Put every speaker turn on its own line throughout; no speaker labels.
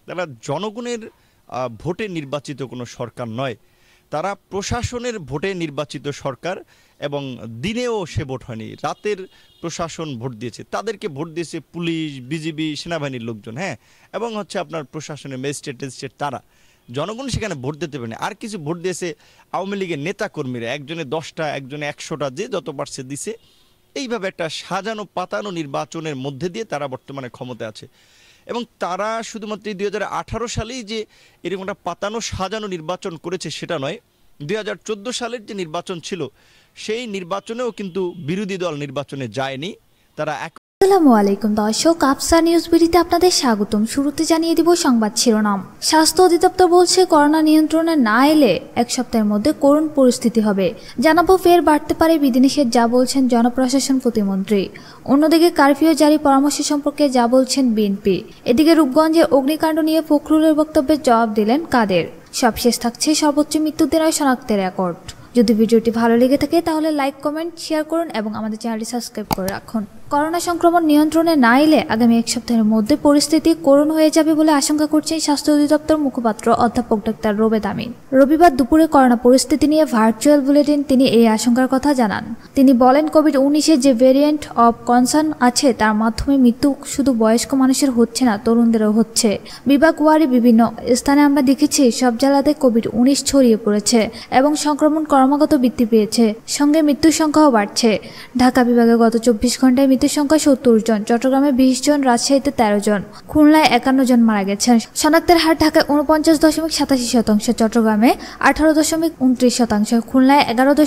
তারা জনগণের ভোটে নির্বাচিত কোনো সরকার নয়, তারা প্রশাসনের ভোটে নির্বাচিত সরকার। এবং দিনেও সে ভোট হয়নি, রাতের প্রশাসন ভোট দিয়েছে, তাদেরকে ভোট দিয়েছে পুলিশ, বিজিবি, সেনাবাহিনীর লোকজন। হ্যাঁ, এবং হচ্ছে আপনার প্রশাসনের ম্যাজিস্ট্রেট টেজিস্ট্রেট, তারা জনগণ সেখানে ভোট দিতে পারেনি। আর কিছু ভোট দিয়েছে আওয়ামী লীগের নেতা কর্মীরা, একজনে 10টা, একজনে 100টা, যে যত পারছে দিছে। এইভাবে একটা সাজানো পাতানো নির্বাচনের মধ্যে দিয়ে তারা বর্তমানে ক্ষমতায় আছে। এবং তারা শুধুমাত্র 2018 সালেই যে এরকম একটা পাতানো সাজানো নির্বাচন করেছে সেটা নয়, 2014 সালের যে নির্বাচন ছিল সেই নির্বাচনেও কিন্তু বিরোধী দল নির্বাচনে যায়নি। তারা
আসসালামু আলাইকুম দর্শক, আফসা নিউজ বিডিতে আপনাদের স্বাগতম। শুরুতে জানিয়ে দিব সংবাদ শিরোনাম। স্বাস্থ্য অধিদপ্তর বলছে করোনা নিয়ন্ত্রণে না এলে এক সপ্তাহের মধ্যে করুণ পরিস্থিতি হবে। জানাবো ফের বাড়তে পারে বিধিনিষেধ, যা বলছেন জনপ্রশাসন প্রতিমন্ত্রী। অন্যদিকে কারফিউ জারি পরামর্শ সম্পর্কে যা বলছেন বিএনপি। এদিকে রূপগঞ্জের অগ্নিকাণ্ড নিয়ে ফখরুলের বক্তব্যের জবাব দিলেন কাদের। সবশেষ থাকছে সর্বোচ্চ মৃত্যুদের শনাক্তের রেকর্ড। যদি ভিডিওটি ভালো লেগে থাকে তাহলে লাইক, কমেন্ট, শেয়ার করুন এবং আমাদের চ্যানেলটি সাবস্ক্রাইব করে রাখুন। করোনা সংক্রমণ নিয়ন্ত্রণে না এলে আগামী এক সপ্তাহের মধ্যে পরিস্থিতি করুণ হয়ে যাবে বলে আশঙ্কা করছেন স্বাস্থ্য অধিদপ্তর মুখপাত্র অধ্যাপক ডাক্তার রোবেদ আমিন। রবিবার দুপুরে করোনা পরিস্থিতি নিয়ে ভার্চুয়াল বুলেটিন তিনি এই আশঙ্কার কথা জানান। তিনি বলেন, কোভিড-19 যে ভেরিয়েন্ট অব কনসার্ন আছে তার মাধ্যমে মৃত্যু শুধু বয়স্ক মানুষের হচ্ছে না, তরুণদেরও হচ্ছে। বিভাগ ওয়ারি বিভিন্ন স্থানে আমরা দেখেছি সব জেলাতে কোভিড-19 ছড়িয়ে পড়েছে এবং সংক্রমণ ক্রমাগত বৃদ্ধি পেয়েছে, সঙ্গে মৃত্যুর সংখ্যাও বাড়ছে। ঢাকা বিভাগে গত 24 ঘন্টায় মৃত্যুর সংখ্যা 70 জন, চট্টগ্রামে 20 জন, রাজশাহীতে 13 জন, খুলনায় 51 জন মারা গেছেন। শনাক্তের হার ঢাকায় 49.87%, চট্টগ্রামে 18.29%, খুলনায়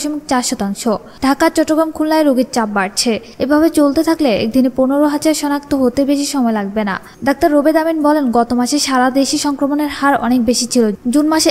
11.4%। ঢাকা, চট্টগ্রাম, খুলনায় রোগীর চাপ বাড়ছে। এভাবে চলতে থাকলে একদিনে 15,000 শনাক্ত হতে বেশি সময় লাগবে না। ডাক্তার রোবেদ আমিন বলেন, গত মাসে সারা দেশে সংক্রমণের হার অনেক বেশি ছিল। জুন মাসে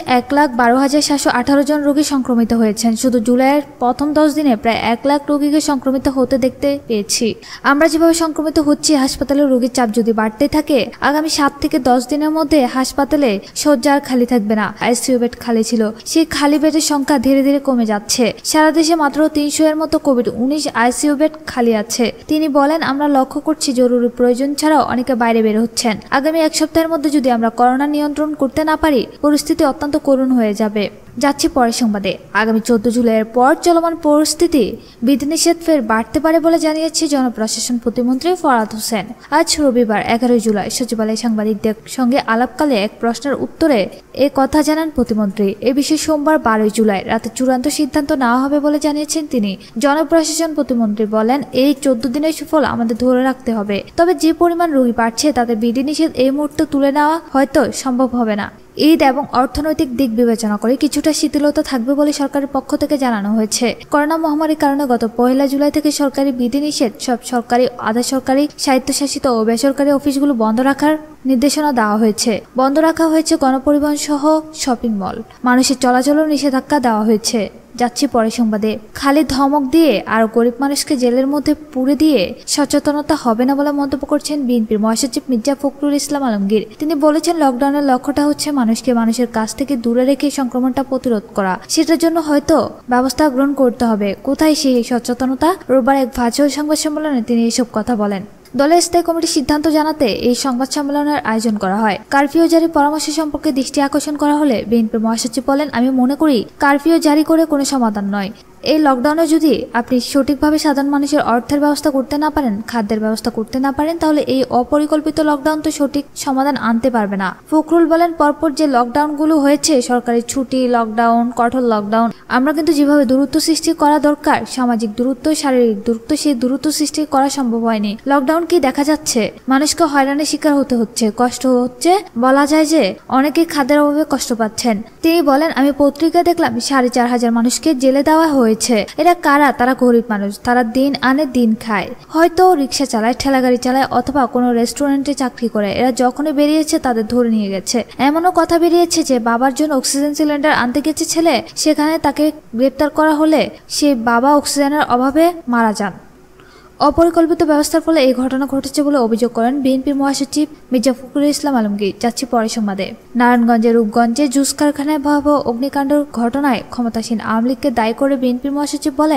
1,12,718 জন রোগী সংক্রমিত হয়েছেন। শুধু জুলাইয়ের প্রথম 10 দিনে প্রায় 1 লাখ রোগীকে সংক্রমিত হতে দেখতে পেয়েছি। আমরা যেভাবে সংক্রমিত হচ্ছি, হাসপাতালে রোগীর চাপ যদি বাড়তে থাকে, আগামী 7 থেকে 10 দিনের মধ্যে হাসপাতালে শয্যা আর খালি থাকবে না। আইসিইউ বেড খালি ছিল, সেই খালি বেডের সংখ্যা ধীরে ধীরে কমে যাচ্ছে। সারা দেশে মাত্র 300 এর মতো কোভিড-19 আইসিইউ বেড খালি আছে। তিনি বলেন, আমরা লক্ষ্য করছি জরুরি প্রয়োজন ছাড়াও অনেকে বাইরে বের হচ্ছেন। আগামী এক সপ্তাহের মধ্যে যদি আমরা করোনা নিয়ন্ত্রণ করতে না পারি, পরিস্থিতি অত্যন্ত করুণ হয়ে যাবে। যাচ্ছি পরের সংবাদে। আগামী 14 জুলাইয়ের পর চলমান পরিস্থিতি বিধিনিষেধ ফের বাড়তে পারে বলে জানিয়েছে জনপ্রশাসন প্রতিমন্ত্রী ফরহাদ হোসেন। আজ রবিবার 11 জুলাই সচিবালয়ে সাংবাদিকদের সঙ্গে আলাপকালে এক প্রশ্নের উত্তরে এ কথা জানান প্রতিমন্ত্রী। এ বিষয়ে সোমবার 12 জুলাই রাতে চূড়ান্ত সিদ্ধান্ত নেওয়া হবে বলে জানিয়েছেন তিনি। জনপ্রশাসন প্রতিমন্ত্রী বলেন, এই 14 দিনের সুফল আমাদের ধরে রাখতে হবে। তবে যে পরিমাণ রোগী বাড়ছে তাতে বিধিনিষেধ এই মুহূর্তে তুলে নেওয়া হয়তো সম্ভব হবে না। ঈদ এবং অর্থনৈতিক দিক বিবেচনা করে কিছুটা শিথিলতা থাকবে বলে সরকারের পক্ষ থেকে জানানো হয়েছে। করোনা মহামারীর কারণে গত 1 জুলাই থেকে সরকারি বিধিনিষেধ সব সরকারি, আধা সরকারি, স্বায়ত্তশাসিত ও বেসরকারি অফিসগুলো বন্ধ রাখার নির্দেশনা দেওয়া হয়েছে। বন্ধ রাখা হয়েছে গণপরিবহন সহ শপিং মল। মানুষের চলাচলও নিষেধাজ্ঞা দেওয়া হয়েছে। যাচ্ছি পরের সংবাদে। খালি ধমক দিয়ে আর গরিব মানুষকে জেলের মধ্যে পুরে দিয়ে সচেতনতা হবে না বলে মন্তব্য করছেন বিএনপির মহাসচিব মির্জা ফখরুল ইসলাম আলমগীর। তিনি বলেছেন, লকডাউনের লক্ষ্যটা হচ্ছে মানুষকে মানুষের কাছ থেকে দূরে রেখে সংক্রমণটা প্রতিরোধ করা। সেটার জন্য হয়তো ব্যবস্থা গ্রহণ করতে হবে। কোথায় সেই সচেতনতা? রোববার এক ভার্চুয়াল সংবাদ সম্মেলনে তিনি এসব কথা বলেন। দলের স্থায়ী কমিটির সিদ্ধান্ত জানাতে এই সংবাদ সম্মেলনের আয়োজন করা হয়। কারফিউ জারি পরামর্শ সম্পর্কে দৃষ্টি আকর্ষণ করা হলে বিএনপির মহাসচিব বলেন, আমি মনে করি কারফিউ জারি করে কোনো সমাধান নয়। এই লকডাউনে যদি আপনি সঠিকভাবে সাধারণ মানুষের অর্থের ব্যবস্থা করতে না পারেন, খাদ্যের ব্যবস্থা করতে না পারেন, তাহলে এই অপরিকল্পিত লকডাউন তো সঠিক সমাধান আনতে পারবে না। ফখরুল বলেন, পরপর যে লকডাউনগুলো হয়েছে, সরকারি ছুটি লকডাউন, কঠোর লকডাউন, আমরা কিন্তু যেভাবে দূরত্ব সৃষ্টি করা দরকার, সামাজিক দূরত্ব, শারীরিক দূরত্ব, সেই দূরত্ব সৃষ্টি করা সম্ভব হয়নি। লকডাউন কি দেখা যাচ্ছে? মানুষকে হয়রানির শিকার হতে হচ্ছে, কষ্ট হচ্ছে। বলা যায় যে অনেকে খাদ্যের অভাবে কষ্ট পাচ্ছেন। তিনি বলেন, আমি পত্রিকায় দেখলাম 4,500 মানুষকে জেলে দেওয়া হয়েছে। এরা কারা? তারা গরিব মানুষ, তারা দিন আনে দিন খায়, হয়তো রিক্সা চালায়, ঠেলাগাড়ি চালায়, অথবা কোনো রেস্টুরেন্টে চাকরি করে। এরা যখনই বেরিয়েছে তাদের ধরে নিয়ে গেছে। এমনও কথা বেরিয়েছে যে বাবার জন্য অক্সিজেন সিলিন্ডার আনতে গেছে ছেলে, সেখানে তাকে গ্রেপ্তার করা হলে সেই বাবা অক্সিজেনের অভাবে মারা যান। অপরিকল্পিত ব্যবস্থার ফলে এই ঘটনা ঘটেছে বলে অভিযোগ করেন বিএনপির মহাসচিব মির্জা ফখরুল ইসলাম আলমগীর। যাচ্ছি পরের সংবাদে। নারায়ণগঞ্জের রূপগঞ্জে জুস কারখানায় ভয়াবহ অগ্নিকাণ্ডের ঘটনায় ক্ষমতাসীন আওয়ামী লীগকে দায়ী করে বিএনপির মহাসচিব বলেন,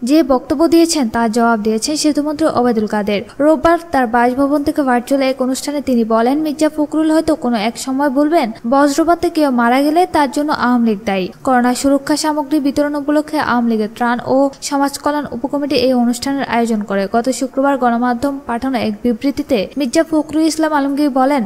যে বক্তব্য দিয়েছেন তার জবাব দিয়েছেন সেতুমন্ত্রী ওবায়দুল কাদের। রোববার তার বাসভবন থেকে ভার্চুয়াল এক অনুষ্ঠানে তিনি বলেন, মির্জা ফখরুল হয়তো কোনো এক সময় বলবেন বজ্রপাতে কেউ মারা গেলে তার জন্য আওয়ামী লীগ দায়ী। করোনা সুরক্ষা সামগ্রী বিতরণ উপলক্ষে আওয়ামী লীগের ত্রাণ ও সমাজ কল্যাণ উপকমিটি এই অনুষ্ঠানের আয়োজন করে। গত শুক্রবার গণমাধ্যম পাঠানো এক বিবৃতিতে মির্জা ফখরুল ইসলাম আলমগীর বলেন,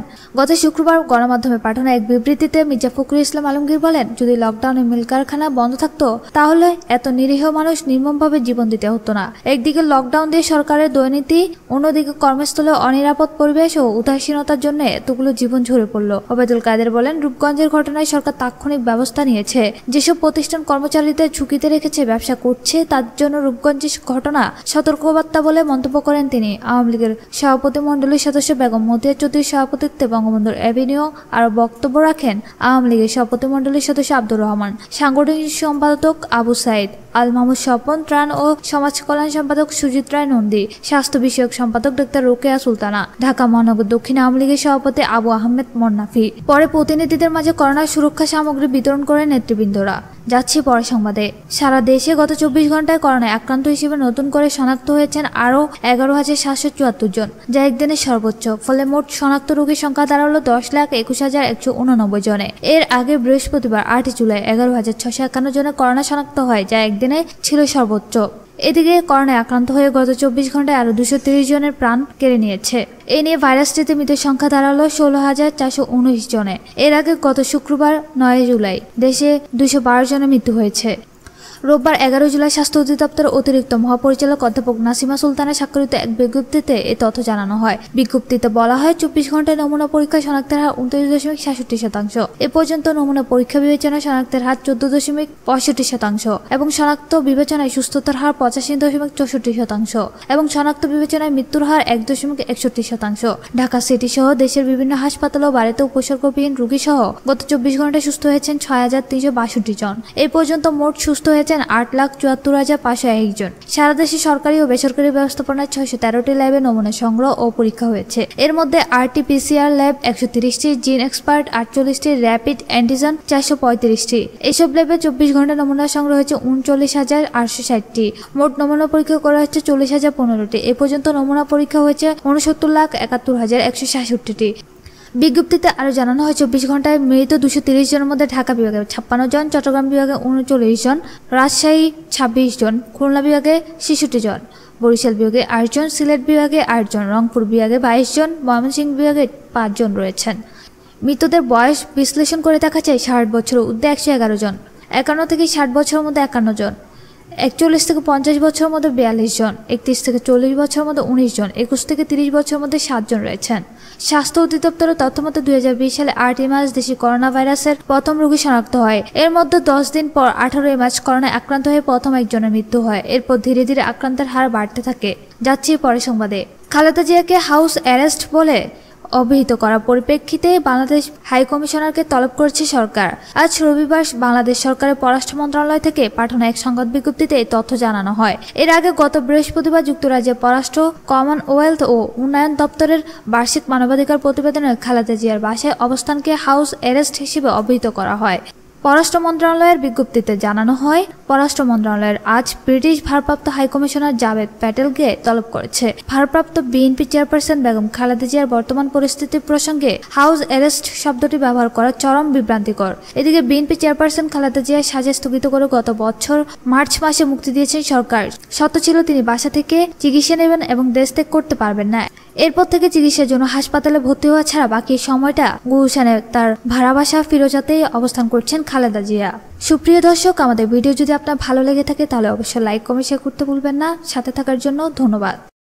যদি লকডাউনে মিল কারখানা বন্ধ থাকতো তাহলে এত নিরীহ মানুষ নির্মমভাবে জীবন দিতে হতো না। একদিকে লকডাউন দিয়ে সরকারের দুর্নীতি, অন্যদিকে কর্মস্থলে অনিরাপদ পরিবেশ ও উদাসীনতার জন্য এতগুলো জীবন ঝরে পড়ল। ওবায়দুল কাদের বলেন, রূপগঞ্জের ঘটনায় সরকার তাৎক্ষণিক ব্যবস্থা নিয়েছে। যেসব প্রতিষ্ঠান কর্মচারীদের ঝুঁকিতে রেখেছে ব্যবসা করছে তার জন্য রূপগঞ্জের ঘটনা সতর্কবার্তা বলে মন্তব্য করেন তিনি। আওয়ামী লীগের সভাপতি মণ্ডলীর সদস্য বেগম মতিয়া চৌধুরীর সভাপতিত্বে বঙ্গবন্ধুর এভিনিউ আরো বক্তব্য রাখেন আওয়ামী লীগের সভাপতি মণ্ডলীর সদস্য আব্দুর রহমান, সাংগঠনিক সম্পাদক আবু সাইদ আল মাহমুদ স্বপন, ত্রাণ ও সমাজ কল্যাণ সম্পাদক সুজিত রায় নন্দী, স্বাস্থ্য বিষয়ক সম্পাদক ডাক্তার রোকেয়া সুলতানা, ঢাকা মহানগর দক্ষিণ আওয়ামী লীগের সভাপতি আবু আহমেদ মন্নাফি। পরে প্রতিনিধিদের মাঝে করোনা সুরক্ষা সামগ্রী বিতরণ করে নেতৃবৃন্দরা। যাচ্ছি পরে সংবাদে। সারা দেশে গত 24 ঘন্টায় করোনায় আক্রান্ত হিসেবে নতুন করে শনাক্ত হয়েছেন আরও 11,774 জন, যা একদিনের সর্বোচ্চ। ফলে মোট শনাক্ত রোগীর সংখ্যা দাঁড়ালো 10,21,189 জনে। এর আগে বৃহস্পতিবার 8 জুলাই 11,651 জনে করোনা শনাক্ত হয়, যা একদিনে ছিল সর্বোচ্চ। এদিকে করোনায় আক্রান্ত হয়ে গত 24 ঘন্টায় আরো 230 জনের প্রাণ কেড়ে নিয়েছে। এ নিয়ে ভাইরাসটিতে মৃতের সংখ্যা দাঁড়ালো 16,419 জনে। এর আগে গত শুক্রবার 9 জুলাই দেশে 212 জনের মৃত্যু হয়েছে। রোববার 11 জুলাই স্বাস্থ্য অধিদপ্তরের অতিরিক্ত মহাপরিচালক অধ্যাপক নাসিমা সুলতানের স্বাক্ষরিত এক বিজ্ঞপ্তিতে এ তথ্য জানানো হয়। বিজ্ঞপ্তিতে বলা হয়, 24 ঘন্টায় নমুনা পরীক্ষা শনাক্তের হার 29.67%। এ পর্যন্ত নমুনা পরীক্ষা বিবেচনায় শনাক্তের হার 14.65% এবং শনাক্ত বিবেচনায় সুস্থতার হার 85.64% এবং শনাক্ত বিবেচনায় মৃত্যুর হার 1.61%। ঢাকা সিটি সহ দেশের বিভিন্ন হাসপাতাল ও বাড়িতে উপসর্গবিহীন রোগী সহ গত 24 ঘন্টায় সুস্থ হয়েছেন 6,362 জন। এই পর্যন্ত মোট সুস্থ হয়েছেন 8,74,501 জন। সারা দেশে সরকারি ও বেসরকারি ব্যবস্থাপনায় 613টি ল্যাবে নমুনা সংগ্রহ ও পরীক্ষা হয়েছে। এর মধ্যে RT-PCR ল্যাব 130টি, জিন এক্সপার্ট 48টি, র্যাপিড অ্যান্টিজেন 435টি। এসব ল্যাবে 24 ঘন্টা নমুনা সংগ্রহ হয়েছে 39,860টি। মোট নমুনা পরীক্ষা করা হচ্ছে 40,015টি। এ পর্যন্ত নমুনা পরীক্ষা হয়েছে 69,71,166টি। বিজ্ঞপ্তিতে আরও জানানো হয়, 24 ঘন্টায় মৃত 230 জনের মধ্যে ঢাকা বিভাগে 56 জন, চট্টগ্রাম বিভাগে 39 জন, রাজশাহী 26 জন, খুলনা বিভাগে 66 জন, বরিশাল বিভাগে 8 জন, সিলেট বিভাগে 8 জন, রংপুর বিভাগে 22 জন, ময়মনসিংহ বিভাগে 5 জন রয়েছেন। মৃতদের বয়স বিশ্লেষণ করে দেখা যায় 60 বছরের ঊর্ধ্বে 111 জন, 51 থেকে 60 বছরের মধ্যে 51 জন, 41 থেকে 50 বছরের মধ্যে 42 জন, 31 থেকে 40 বছরের মধ্যে 19 জন, 21 থেকে 30 বছরের মধ্যে 7 জন রয়েছেন। স্বাস্থ্য অধিদপ্তরের তথ্য মতে 2020 সালে 8 মার্চ দেশে করোনা ভাইরাসের প্রথম রোগী শনাক্ত হয়। এর মধ্যে 10 দিন পর 18 মার্চ করোনায় আক্রান্ত হয়ে প্রথম একজনের মৃত্যু হয়। এরপর ধীরে ধীরে আক্রান্তের হার বাড়তে থাকে। যাচ্ছি পরে সংবাদে। খালেদা জিয়াকে হাউস অ্যারেস্ট বলে অভিহিত করার পরিপ্রেক্ষিতে বাংলাদেশ হাই কমিশনারকে তলব করেছে সরকার। আজ রবিবার বাংলাদেশ সরকারের পররাষ্ট্র মন্ত্রণালয় থেকে পাঠানো এক সংবাদ বিজ্ঞপ্তিতে এই তথ্য জানানো হয়। এর আগে গত বৃহস্পতিবার যুক্তরাজ্যের পররাষ্ট্র, কমনওয়েলথ ও উন্নয়ন দপ্তরের বার্ষিক মানবাধিকার প্রতিবেদনে খালেদা জিয়ার বাসায় অবস্থানকে হাউস অ্যারেস্ট হিসেবে অভিহিত করা হয়। পররাষ্ট্র মন্ত্রণালয়ের বিজ্ঞপ্তিতে জানানো হয়, পররাষ্ট্র মন্ত্রণালয়ের আজ ব্রিটিশ ভারপ্রাপ্ত হাইকমিশনার জাভেদ প্যাটেলকে তলব করেছে। ভারপ্রাপ্ত বিএনপি চেয়ারপারসন বেগম খালেদা জিয়ার বর্তমান পরিস্থিতির প্রসঙ্গে হাউস অ্যারেস্ট শব্দটি ব্যবহার করা চরম বিভ্রান্তিকর। এদিকে বিএনপি চেয়ারপারসন খালেদা জিয়ার সাজা স্থগিত করে গত বছর মার্চ মাসে মুক্তি দিয়েছেন সরকার। শর্ত ছিল তিনি বাসা থেকে চিকিৎসা নেবেন এবং দেশ ত্যাগ করতে পারবেন না। এরপর থেকে চিকিৎসার জন্য হাসপাতালে ভর্তি হওয়া ছাড়া বাকি সময়টা গুলশানে তার ভাড়া বাসা ফিরোজাতেই অবস্থান করছেন খালেদা জিয়া। সুপ্রিয় দর্শক, আমাদের ভিডিও যদি আপনার ভালো লেগে থাকে তাহলে অবশ্যই লাইক, কমেন্ট, শেয়ার করতে ভুলবেন না। সাথে থাকার জন্য ধন্যবাদ।